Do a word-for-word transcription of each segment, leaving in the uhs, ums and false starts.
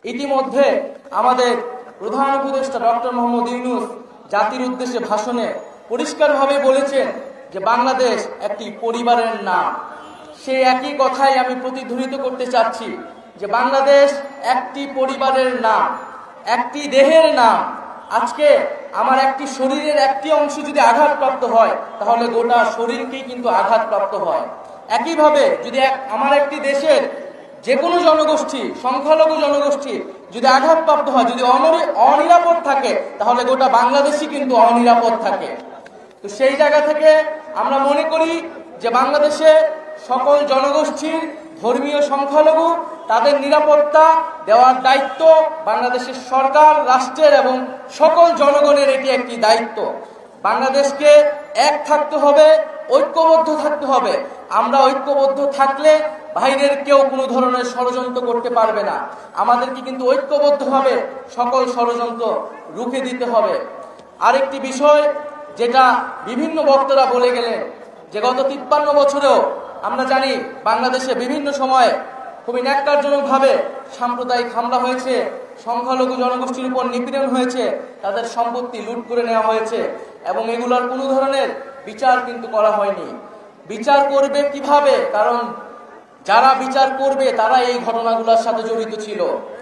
ইতিমধ্যে আমাদের প্রধান উপদেষ্টা ডক্টর মোহাম্মদ ইউনূস জাতির উদ্দেশ্যে ভাষণে পরিষ্কারভাবে বলেছেন যে বাংলাদেশ একটি পরিবারের নাম। সেই একই কথাই আমি প্রতিধ্বনিত করতে চাচ্ছি যে বাংলাদেশ একটি পরিবারের নাম, একটি দেহের নাম। আজকে আমার একটি শরীরের একটি অংশ যদি আঘাতপ্রাপ্ত হয় তাহলে গোটা শরীরকেই কিন্তু আঘাতপ্রাপ্ত হয়। একইভাবে যদি আমার একটি দেশের যে কোনো জনগোষ্ঠী, সংখ্যালঘু জনগোষ্ঠী যদি আঘাতপ্রাপ্ত হয়, যদি অনিরাপদ থাকে, তাহলে গোটা বাংলাদেশই কিন্তু অনিরাপদ থাকে। তো সেই জায়গা থেকে আমরা মনে করি যে বাংলাদেশে সকল জনগোষ্ঠীর ধর্মীয় সংখ্যালঘু তাদের নিরাপত্তা দেওয়ার দায়িত্ব বাংলাদেশের সরকার, রাষ্ট্রের এবং সকল জনগণের এটি একটি দায়িত্ব। বাংলাদেশকে এক থাকতে হবে, ঐক্যবদ্ধ থাকতে হবে। আমরা ঐক্যবদ্ধ থাকলে বাইরের কেউ কোনো ধরনের ষড়যন্ত্র করতে পারবে না। আমাদেরকে কিন্তু ঐক্যবদ্ধভাবে সকল ষড়যন্ত্র রুখে দিতে হবে। আরেকটি বিষয় যেটা বিভিন্ন বক্তারা বলে গেলেন যে গত তিপ্পান্ন বছরেও আমরা জানি বাংলাদেশে বিভিন্ন সময় খুবই ন্যাক্কারজনকভাবে সাম্প্রদায়িক হামলা হয়েছে, সংখ্যালঘু জনগোষ্ঠীর উপর নিপীড়ন হয়েছে, তাদের সম্পত্তি লুট করে নেওয়া হয়েছে এবং এগুলোর কোনো ধরনের বিচার কিন্তু করা হয়নি। বিচার করবে কিভাবে? কারণ যারা বিচার করবে তারা এই ঘটনাগুলোর সাথে জড়িত ছিল।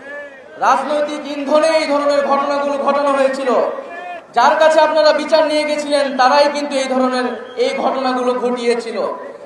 রাজনৈতিক ইন্ধনে এই ধরনের ঘটনাগুলো ঘটানো হয়েছিল। যার কাছে আপনারা বিচার নিয়ে গেছিলেন তারাই কিন্তু এই ধরনের এই ঘটনাগুলো ঘটিয়েছিল।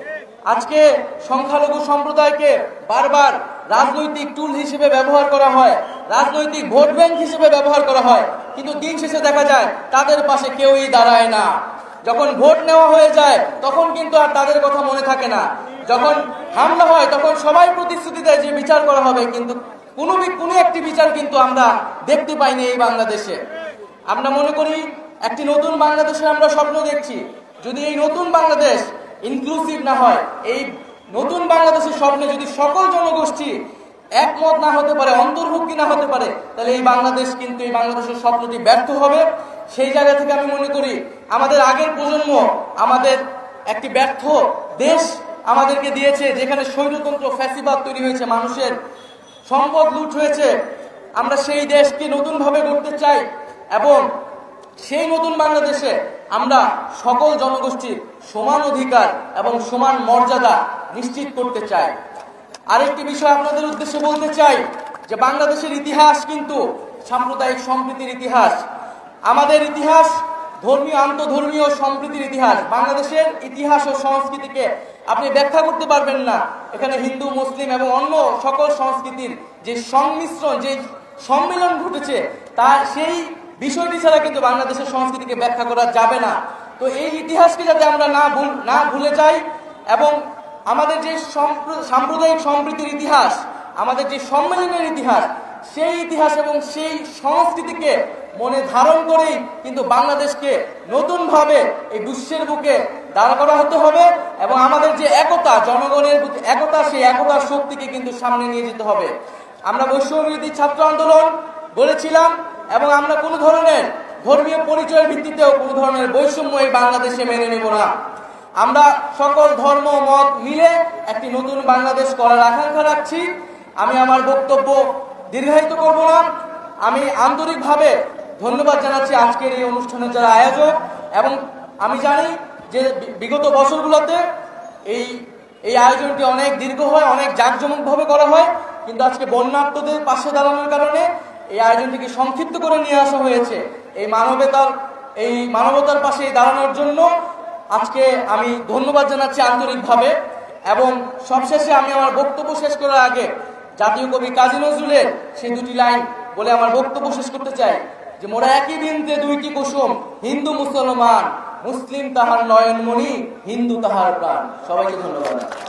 আজকে সংখ্যালঘু সম্প্রদায়কে বারবার রাজনৈতিক টুল হিসেবে ব্যবহার করা হয়, রাজনৈতিক ভোট ব্যাংক হিসেবে ব্যবহার করা হয়, কিন্তু দিন শেষে দেখা যায় তাদের পাশে কেউই দাঁড়ায় না। যখন ভোট নেওয়া হয়ে যায় তখন কিন্তু আর তাদের কথা মনে থাকে না। যখন হামলা হয় তখন সবাই প্রতিশ্রুতি দেয় যে বিচার করা হবে, কিন্তু কোনো কোনো একটি বিচার কিন্তু আমরা দেখতে পাইনি এই বাংলাদেশে। আমরা মনে করি একটি নতুন বাংলাদেশে আমরা স্বপ্ন দেখছি। যদি এই নতুন বাংলাদেশ ইনক্লুসিভ না হয়, এই নতুন বাংলাদেশের স্বপ্নে যদি সকল জনগোষ্ঠী একমত না হতে পারে, অন্তর্ভুক্তি না হতে পারে, তাহলে এই বাংলাদেশ কিন্তু এই বাংলাদেশের স্বপ্নটি ব্যর্থ হবে। সেই জায়গা থেকে আমি মনে করি আমাদের আগের প্রজন্ম আমাদের একটি ব্যর্থ দেশ আমাদেরকে দিয়েছে, যেখানে স্বৈরতন্ত্র ফ্যাসিবাদ তৈরি হয়েছে, মানুষের সম্পদ লুট হয়েছে। আমরা সেই দেশকে নতুনভাবে গড়তে চাই এবং সেই নতুন বাংলাদেশে আমরা সকল জনগোষ্ঠীর সমান অধিকার এবং সমান মর্যাদা নিশ্চিত করতে চাই। আরেকটি বিষয় আপনাদের উদ্দেশ্যে বলতে চাই যে বাংলাদেশের ইতিহাস কিন্তু সাম্প্রদায়িক সম্প্রীতির ইতিহাস। আমাদের ইতিহাস ধর্মীয় আন্তধর্মীয় সম্প্রীতির ইতিহাস। বাংলাদেশের ইতিহাস ও সংস্কৃতিকে আপনি ব্যাখ্যা করতে পারবেন না। এখানে হিন্দু, মুসলিম এবং অন্য সকল সংস্কৃতির যে সংমিশ্রণ, যে সম্মেলন ঘটেছে, তার সেই বিষয়টি ছাড়া কিন্তু বাংলাদেশের সংস্কৃতিকে ব্যাখ্যা করা যাবে না। তো এই ইতিহাসকে যাতে আমরা না ভুল না ভুলে যাই এবং আমাদের যে সাম্প্রদায়িক সম্প্রীতির ইতিহাস, আমাদের যে সম্মেলনের ইতিহাস, সেই ইতিহাস এবং সেই সংস্কৃতিকে মনে ধারণ করেই কিন্তু বাংলাদেশকে নতুনভাবে এই বিশ্বের বুকে দাঁড় করা হতে হবে এবং আমাদের যে একতা, জনগণের একতা, সেই একতার শক্তিকে কিন্তু সামনে নিয়ে যেতে হবে। আমরা বৈষম্যবিরোধী ছাত্র আন্দোলন বলেছিলাম এবং আমরা কোনো ধরনের ধর্মীয় পরিচয়ের ভিত্তিতেও কোনো ধরনের বৈষম্য এই বাংলাদেশে মেনে নেব না। আমরা সকল ধর্ম মত মিলে একটি নতুন বাংলাদেশ করার আকাঙ্ক্ষা রাখছি। আমি আমার বক্তব্য দীর্ঘায়িত করব না। আমি আন্তরিকভাবে ধন্যবাদ জানাচ্ছি আজকের এই অনুষ্ঠানের যারা আয়োজক, এবং আমি জানি যে বিগত বছরগুলোতে এই এই আয়োজনটি অনেক দীর্ঘ হয়, অনেক জাঁকজমকভাবে করা হয়, কিন্তু আজকে বন্যার্তদের পাশে দাঁড়ানোর কারণে এই আয়োজনটিকে সংক্ষিপ্ত করে নিয়ে আসা হয়েছে। এই মানবতার এই মানবতার পাশে দাঁড়ানোর জন্য আজকে আমি ধন্যবাদ জানাচ্ছি আন্তরিকভাবে। এবং সবশেষে আমি আমার বক্তব্য শেষ করার আগে জাতীয় কবি কাজী নজরুলের সেই দুটি লাইন বলে আমার বক্তব্য শেষ করতে চাই যে মোরা একই বৃন্তে দুইটি কুসুম, হিন্দু মুসলমান, মুসলিম তাহার নয়নমণি, হিন্দু তাহার প্রাণ। সবাইকে ধন্যবাদ।